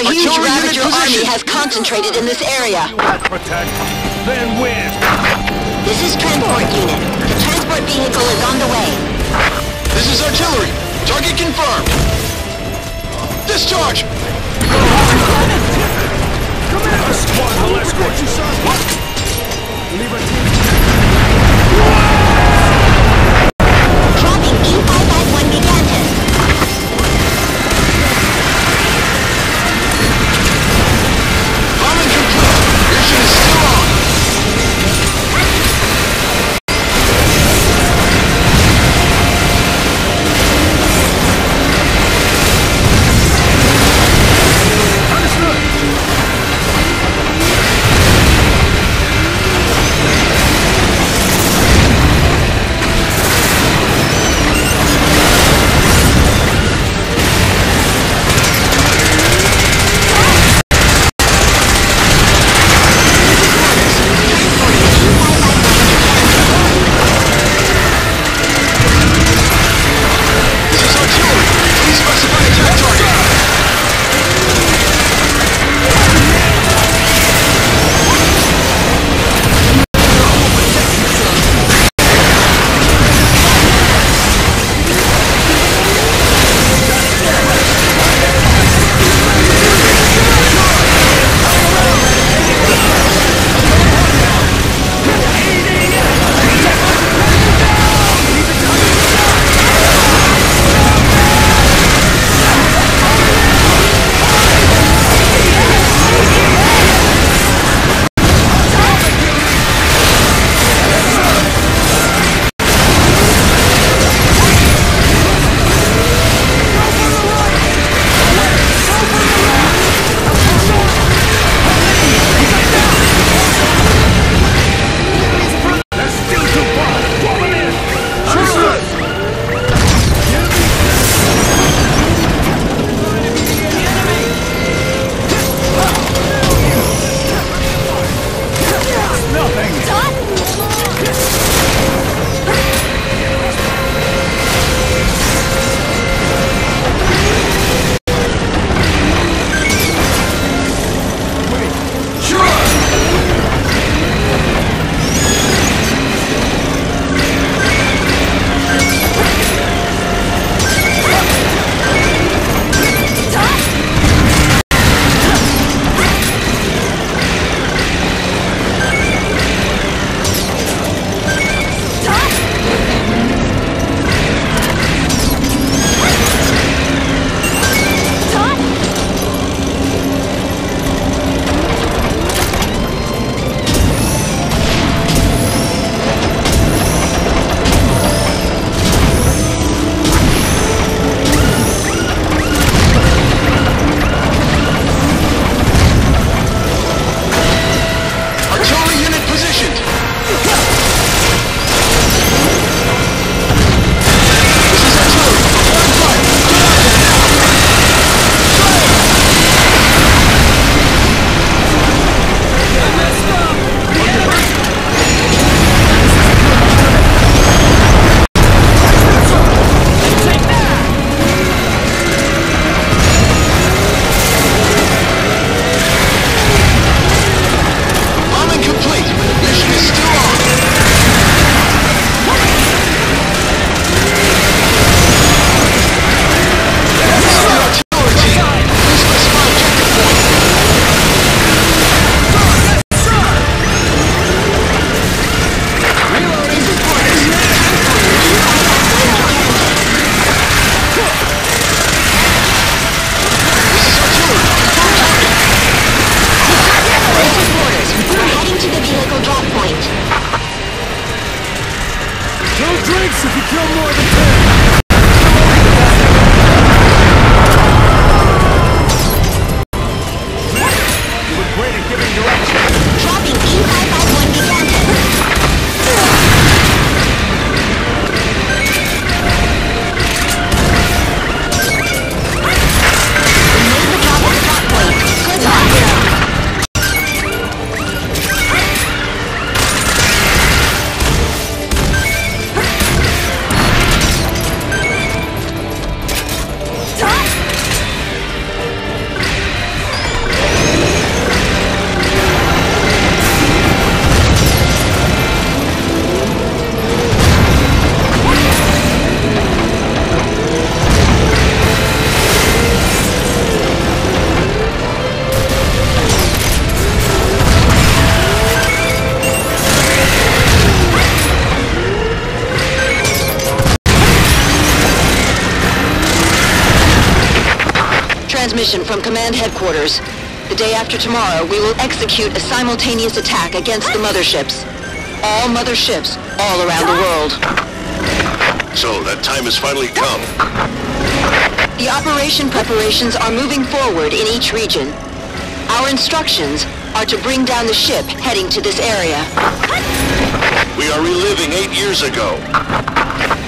A huge Ravager army has concentrated in this area. Protect, then win. This is transport unit. The transport vehicle is on the way. This is artillery. Target confirmed. Discharge! A squad will escort you, son. Dropping E551 Gigantus. Bombing complete. Mission is still on. transmission from Command Headquarters. The day after tomorrow, we will execute a simultaneous attack against the motherships. All motherships, all around the world. So, that time has finally come. The operation preparations are moving forward in each region. Our instructions are to bring down the ship heading to this area. We are reliving 8 years ago.